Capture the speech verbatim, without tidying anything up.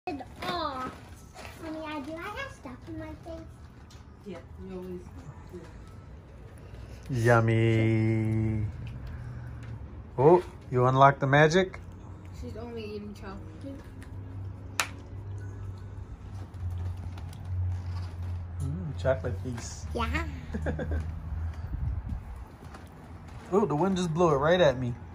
Aw. Mommy, I do I have stuff in my face? Yeah, you always do. Yummy. Oh, you unlock the magic? She's only eating chocolate. Mm, chocolate piece. Yeah. Oh, the wind just blew it right at me.